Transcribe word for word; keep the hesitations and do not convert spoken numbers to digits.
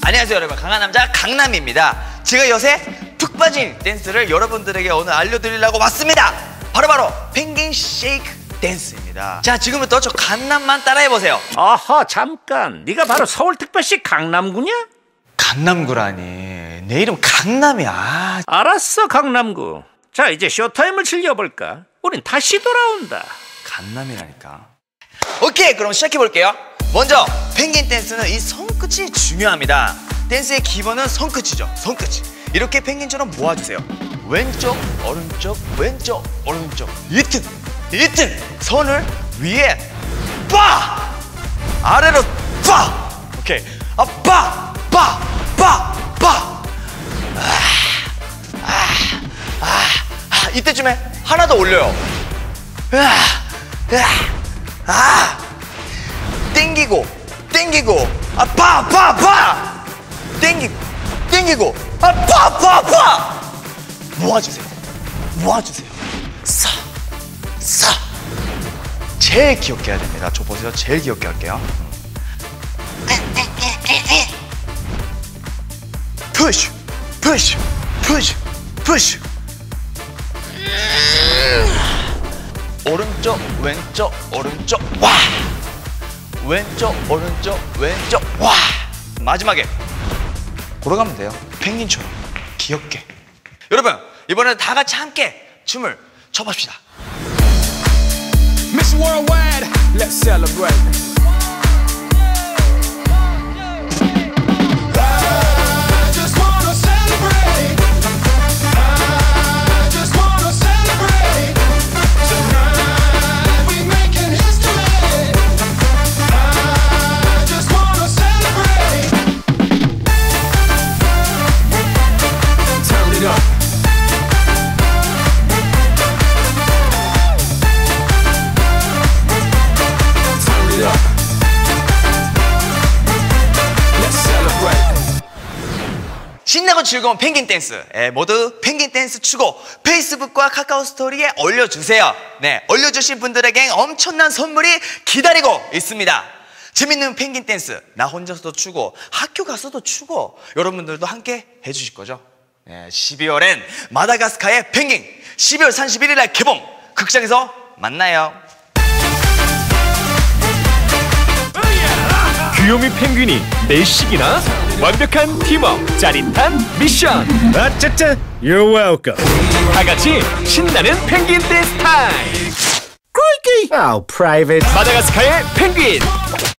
안녕하세요 여러분, 강한 남자 강남입니다. 제가 요새 푹 빠진 댄스를 여러분들에게 오늘 알려드리려고 왔습니다. 바로바로 펭귄 쉐이크 댄스입니다. 자, 지금부터 저 강남만 따라해보세요. 아하, 잠깐, 네가 바로 서울특별시 강남구냐? 강남구라니, 내 이름 강남이야. 알았어, 강남구. 자, 이제 쇼타임을 즐겨볼까? 우린 다시 돌아온다. 강남이라니까. 오케이, 그럼 시작해볼게요. 먼저 펭귄 댄스는 이 손끝이 중요합니다. 댄스의 기본은 손끝이죠. 손끝. 이렇게 펭귄처럼 모아주세요. 왼쪽 오른쪽 왼쪽 오른쪽 이튼 이튼. 손을 위에 빠, 아래로 빠. 오케이. 아, 빠, 빠, 빠, 빠. 아, 아, 아, 아. 이때쯤에 하나 더 올려요. 아, 아, 아. 땡기고 땡기고 아, 파, 파, 파. 땡기고 땡기고 아, 파, 파, 파. 모아주세요. 모아주세요. 사, 사. 제일 귀엽게 해야 됩니다. 저 보세요. 제일 귀엽게 할게요. 푸쉬, 푸쉬, 푸쉬, 푸쉬. 오른쪽, 왼쪽, 오른쪽, 와. 왼쪽, 오른쪽, 왼쪽, 와. 마지막에 걸어가면 돼요. 펭귄처럼 귀엽게. 여러분, 이번에는 다 같이 함께 춤을 춰봅시다. Miss Worldwide, let's celebrate. 신나고 즐거운 펭귄 댄스, 예, 모두 펭귄 댄스 추고 페이스북과 카카오 스토리에 올려주세요. 네, 올려주신 분들에겐 엄청난 선물이 기다리고 있습니다. 재밌는 펭귄 댄스 나 혼자서도 추고 학교 가서도 추고 여러분들도 함께 해주실 거죠? 네, 십이월엔 마다가스카의 펭귄, 십이월 삼십일일 날 개봉. 극장에서 만나요. 귀요미 펭귄이 내식이나 완벽한 팀워크, 짜릿한 미션. 아짜짜, you're welcome. 다 같이 신나는 펭귄 댄스 타임. quicky. Oh, private. 마다가스카의 펭귄.